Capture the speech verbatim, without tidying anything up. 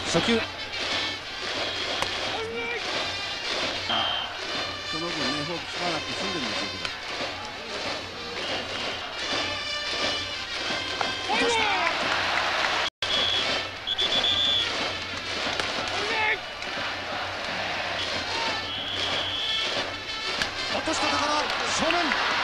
初球。 その分ね、フォーク使わなくて済んでるんでしょうけど。 落とした。落としたところ正面。